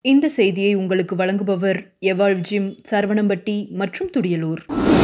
இந்த செய்தியை உங்களுக்கு வழங்குபவர் எவால்வ் ஜிம், சரவணம்பட்டி மற்றும் துடியலூர்.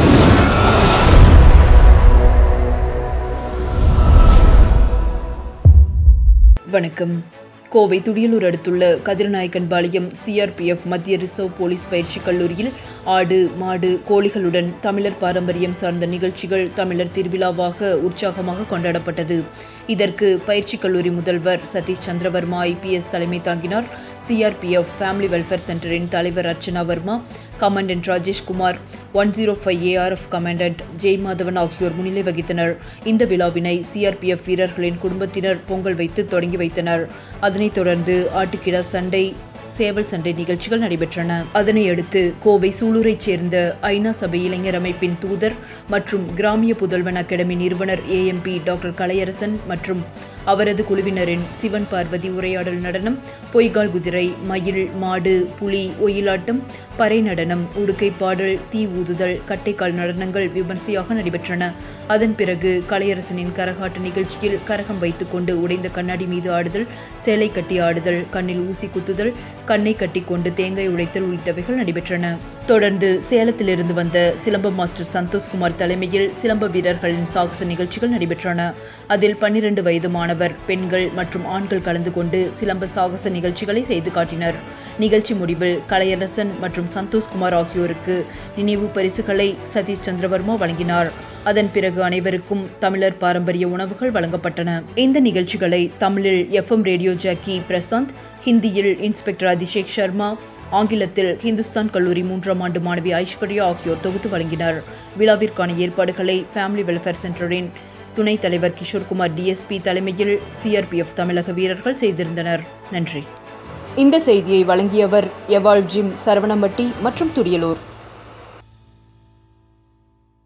வணக்கம். கோவை துடியலூர் அடுத்துள்ள கதிரநாயக்கன்பாளையம் CRPF மத்திய ரிசர்வ் போலீஸ் பயிற்சி கல்லூரியில் ஆடு, மாடு, கோழிகளுடன் தமிழர் பாரம்பரியம் சார்ந்த நிகழ்ச்சிகள் தமிழர் திருவிழாவாக உற்சாகமாக கொண்டாடப்பட்டது. இதற்கு பயிற்சி கல்லூரி முதல்வர் சதீஷ் சந்திரவர்மா IPS தலைமை தாங்கினார். CRPF ஃபேமிலி வெல்ஃபேர் சென்டரின் தலைவர் Archana Varma, commandant Rajeshkumar, 105 ARF commandant Jaimadhavan ஆகியோர் முன்னிலை வகித்தனர். இந்த விழாவினை CRPF வீரர்களின் குடும்பத்தினர் பொங்கல் வைத்து தொடங்கி வைத்தனர். அதனைத் தொடர்ந்து ஆட்டுக்கிடா சண்டை, சேவல் சண்டை நிகழ்ச்சிகள் நடைபெற்றன. அதனையடுத்து கோவை சூலூரைச் சேர்ந்த ஐநா சபை இளைஞர் அமைப்பின் தூதர் மற்றும் கிராமிய புதல்வன் அகாடமி நிறுவனர் AMP டாக்டர் கலையரசன் மற்றும் அவரது குழுவினரின் சிவன் பார்வதி உரையாடல் நடனம், பொய்கால் குதிரை, மயில், மாடு, புலி, ஒயிலாட்டம், பறை நடனம், உடுக்கை பாடல், தீ ஊதுதல், கட்டைக்கால் நடனங்கள் விமர்சையாக நடைபெற்றன. அதன் பிறகு கலையரசனின் கரகாட்ட நிகழ்ச்சியில் கரகம் வைத்துக்கொண்டு உடைந்த கண்ணாடி மீது ஆடுதல், சேலை கட்டி ஆடுதல், கண்ணில் ஊசி குத்துதல், கண்ணை கட்டி கொண்டு தேங்காய் உடைத்தல் உள்ளிட்டவைகள் நடைபெற்றன. தொடர்ந்து சேலத்திலிருந்து வந்த சிலம்ப மாஸ்டர் சந்தோஷ்குமார் தலைமையில் சிலம்ப வீரர்களின் சாகச நிகழ்ச்சிகள் நடைபெற்றன. அதில் 12 வயது மாணவர், பெண்கள் மற்றும் ஆண்கள் கலந்து கொண்டு சிலம்ப சாகச நிகழ்ச்சிகளை செய்து காட்டினர். நிகழ்ச்சி முடிவில் கலையரசன் மற்றும் சந்தோஷ்குமார் ஆகியோருக்கு நினைவு பரிசுகளை சதீஷ் சந்திரவர்மா வழங்கினார். அதன் பிறகு அனைவருக்கும் தமிழர் பாரம்பரிய உணவுகள் வழங்கப்பட்டன. இந்த நிகழ்ச்சிகளை தமிழில் FM ரேடியோ ஜாக்கி பிரசாந்த், ஹிந்தியில் இன்ஸ்பெக்டர் அதிஷேக் சர்மா, ஆங்கிலத்தில் ஹிந்துஸ்தான் கல்லூரி 3ஆம் ஆண்டு மாணவி ஐஸ்வர்யா ஆகியோர் தொகுத்து வழங்கினர். விழாவிற்கான ஏற்பாடுகளை ஃபேமிலி வெல்ஃபேர் சென்டரின் துணைத் தலைவர் கிஷோர்குமார் DSP தலைமையில் CRPF தமிழக வீரர்கள் செய்திருந்தனர். நன்றி. இந்த செய்தியை வழங்கியவர் எவால்வ் ஜிம், சரவணம்பட்டி மற்றும் துடியலூர்.